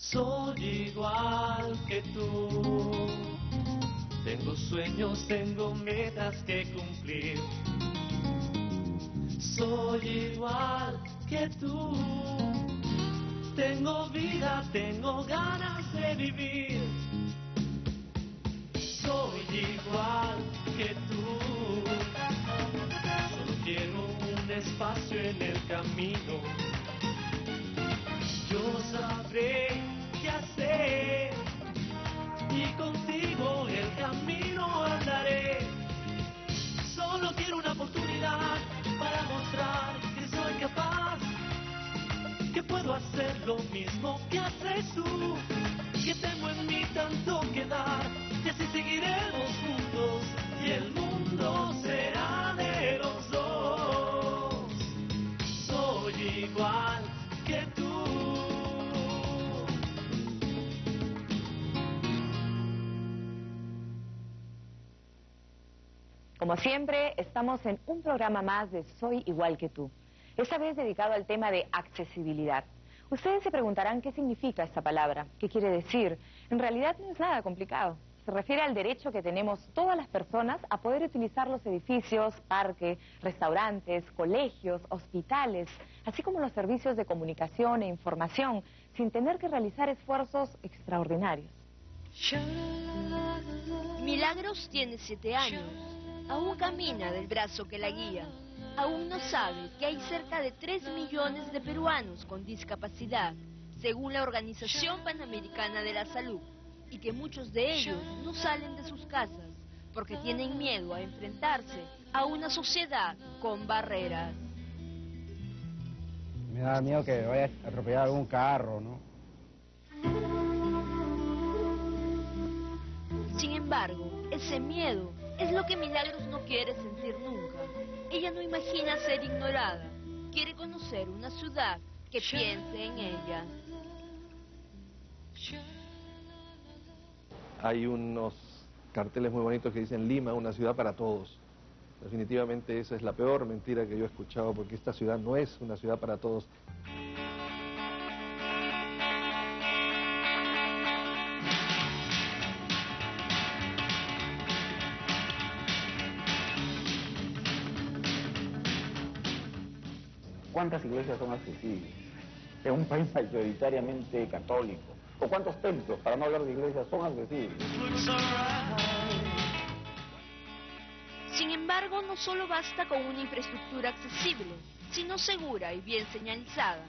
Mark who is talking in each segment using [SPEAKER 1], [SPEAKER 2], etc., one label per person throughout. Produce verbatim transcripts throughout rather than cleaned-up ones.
[SPEAKER 1] Soy igual que tú. Tengo sueños, tengo metas que cumplir. Soy igual que tú. Tengo vida, tengo ganas de vivir. Soy igual que tú. Solo quiero un espacio en el camino. Yo sabré qué hacer y contigo el camino andaré. Solo quiero una oportunidad para mostrar que soy capaz, que puedo hacer lo mismo que haces tú, que tengo en mí tanto que dar, y así seguiremos juntos y el mundo será de los dos. Soy igual que tú.
[SPEAKER 2] Como siempre, estamos en un programa más de Soy Igual que Tú, esta vez dedicado al tema de accesibilidad. Ustedes se preguntarán qué significa esta palabra, qué quiere decir. En realidad no es nada complicado. Se refiere al derecho que tenemos todas las personas a poder utilizar los edificios, parques, restaurantes, colegios, hospitales, así como los servicios de comunicación e información, sin tener que realizar esfuerzos extraordinarios.
[SPEAKER 3] Milagros tiene siete años. Aún camina del brazo que la guía. Aún no sabe que hay cerca de tres millones de peruanos con discapacidad, según la Organización Panamericana de la Salud, y que muchos de ellos no salen de sus casas porque tienen miedo a enfrentarse a una sociedad con barreras.
[SPEAKER 4] Me da miedo que vaya a atropellar algún carro, ¿no?
[SPEAKER 3] Sin embargo, ese miedo es lo que Milagros no quiere sentir nunca. Ella no imagina ser ignorada. Quiere conocer una ciudad que piense en ella.
[SPEAKER 5] Hay unos carteles muy bonitos que dicen Lima, una ciudad para todos. Definitivamente esa es la peor mentira que yo he escuchado, porque esta ciudad no es una ciudad para todos.
[SPEAKER 6] ¿Cuántas iglesias son accesibles en un país mayoritariamente católico? ¿O cuántos templos, para no hablar de iglesias, son accesibles?
[SPEAKER 3] Sin embargo, no solo basta con una infraestructura accesible, sino segura y bien señalizada.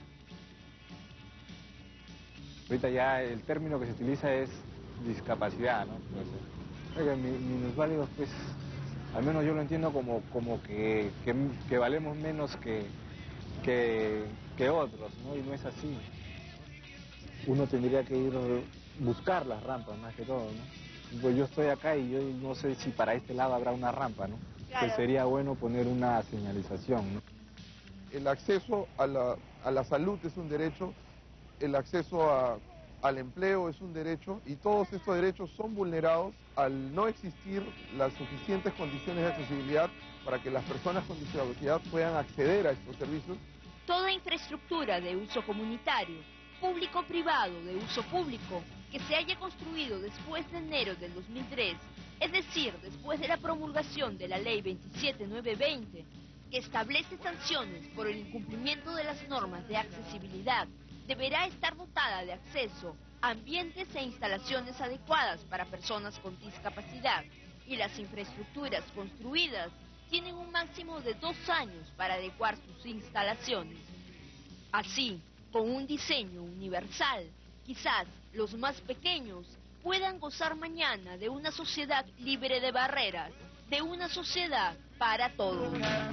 [SPEAKER 4] Ahorita ya el término que se utiliza es discapacidad, ¿no? Pues, oiga, mi- minusválidos, pues, al menos yo lo entiendo como, como que, que, que valemos menos que, que, que otros, ¿no? Y no es así. Uno tendría que ir a buscar las rampas más que todo, ¿no? Pues yo estoy acá y yo no sé si para este lado habrá una rampa, ¿no?
[SPEAKER 3] Claro.
[SPEAKER 4] Pues sería bueno poner una señalización, ¿no?
[SPEAKER 7] El acceso a la, a la salud es un derecho, el acceso a, al empleo es un derecho, y todos estos derechos son vulnerados al no existir las suficientes condiciones de accesibilidad para que las personas con discapacidad puedan acceder a estos servicios.
[SPEAKER 3] Toda infraestructura de uso comunitario, público-privado de uso público, que se haya construido después de enero del dos mil tres, es decir, después de la promulgación de la Ley veintisiete mil novecientos veinte, que establece sanciones por el incumplimiento de las normas de accesibilidad, deberá estar dotada de acceso, ambientes e instalaciones adecuadas para personas con discapacidad, y las infraestructuras construidas tienen un máximo de dos años para adecuar sus instalaciones. Así, con un diseño universal, quizás los más pequeños puedan gozar mañana de una sociedad libre de barreras, de una sociedad para todos.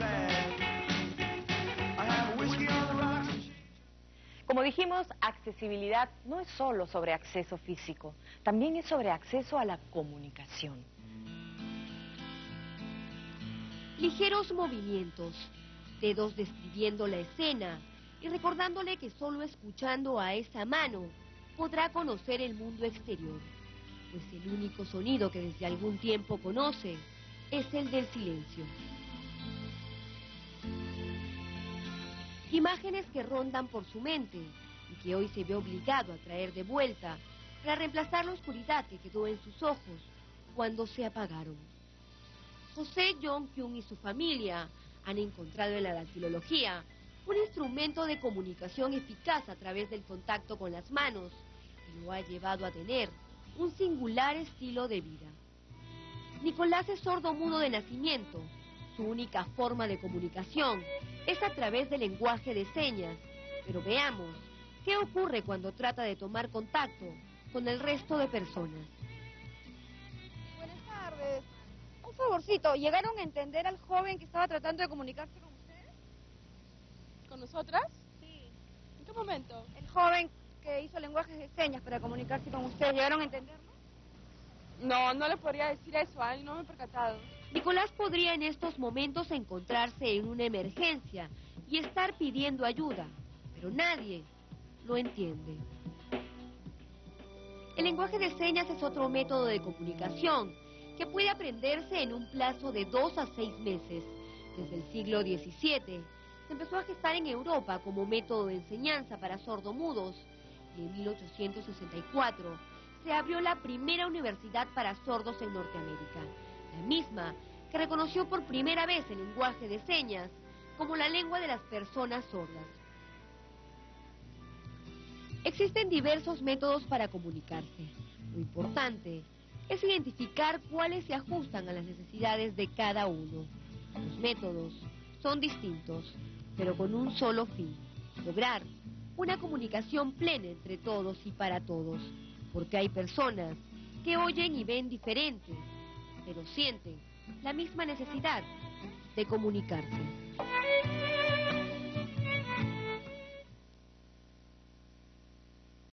[SPEAKER 2] Como dijimos, accesibilidad no es solo sobre acceso físico, también es sobre acceso a la comunicación.
[SPEAKER 8] Ligeros movimientos, dedos describiendo la escena y recordándole que solo escuchando a esa mano podrá conocer el mundo exterior, pues el único sonido que desde algún tiempo conoce es el del silencio. Imágenes que rondan por su mente, y que hoy se ve obligado a traer de vuelta para reemplazar la oscuridad que quedó en sus ojos cuando se apagaron. José Jong-kyun y su familia han encontrado en la dactilología un instrumento de comunicación eficaz a través del contacto con las manos y lo ha llevado a tener un singular estilo de vida. Nicolás es sordo-mudo de nacimiento. Su única forma de comunicación es a través del lenguaje de señas, pero veamos qué ocurre cuando trata de tomar contacto con el resto de personas.
[SPEAKER 9] Buenas tardes. Un favorcito, ¿llegaron a entender al joven que estaba tratando de comunicarse con ustedes?
[SPEAKER 10] ¿Con nosotras?
[SPEAKER 9] Sí.
[SPEAKER 10] ¿En qué momento?
[SPEAKER 9] El joven que hizo lenguajes de señas para comunicarse con ustedes, ¿llegaron a entenderlo?
[SPEAKER 10] No, no le podría decir eso, ¿eh? No me he percatado.
[SPEAKER 8] Nicolás podría en estos momentos encontrarse en una emergencia y estar pidiendo ayuda, pero nadie lo entiende. El lenguaje de señas es otro método de comunicación que puede aprenderse en un plazo de dos a seis meses. Desde el siglo diecisiete se empezó a gestar en Europa como método de enseñanza para sordomudos y en mil ochocientos sesenta y cuatro se abrió la primera universidad para sordos en Norteamérica, la misma que reconoció por primera vez el lenguaje de señas como la lengua de las personas sordas. Existen diversos métodos para comunicarse. Lo importante es identificar cuáles se ajustan a las necesidades de cada uno. Los métodos son distintos, pero con un solo fin: lograr una comunicación plena entre todos y para todos, porque hay personas que oyen y ven diferente, pero sienten la misma necesidad de comunicarse.